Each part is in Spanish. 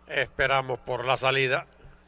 Esperamos por la salida.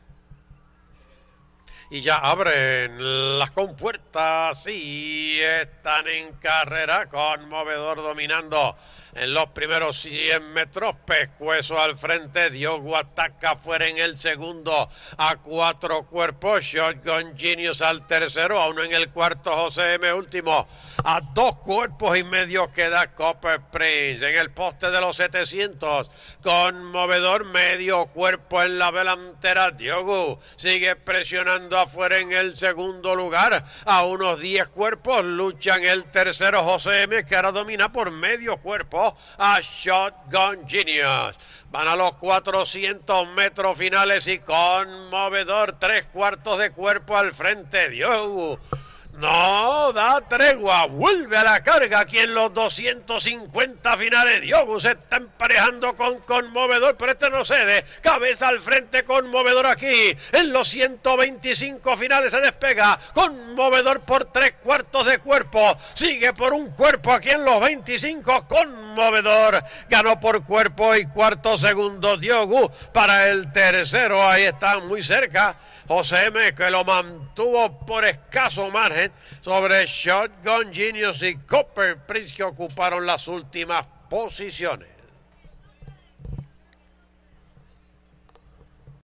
Y ya abren las compuertas y están en carrera. Conmovedor dominando en los primeros 100 metros. Pescuezo al frente. Diogo ataca fuera en el segundo a 4 cuerpos. Shotgun Genius al tercero. A 1 en el cuarto. José M. último. A 2 cuerpos y medio queda Copper Prince. En el poste de los 700. Conmovedor medio cuerpo en la delantera. Diogo sigue presionando afuera en el segundo lugar. A unos 10 cuerpos luchan el tercero José M, que ahora domina por medio cuerpo a Shotgun Genius. Van a los 400 metros finales y Conmovedor 3/4 de cuerpo al frente. Diogo no da tregua, vuelve a la carga aquí en los 250 finales. Diogo se está emparejando con Conmovedor, pero este no cede. Cabeza al frente, Conmovedor aquí. En los 125 finales se despega. Conmovedor por 3/4 de cuerpo. Sigue por un cuerpo aquí en los 25. Conmovedor ganó por cuerpo y cuarto segundo Diogo para el tercero. Ahí está muy cerca José M, que lo mantuvo por escaso margen sobre Shotgun Genius y Copper Prince, que ocuparon las últimas posiciones.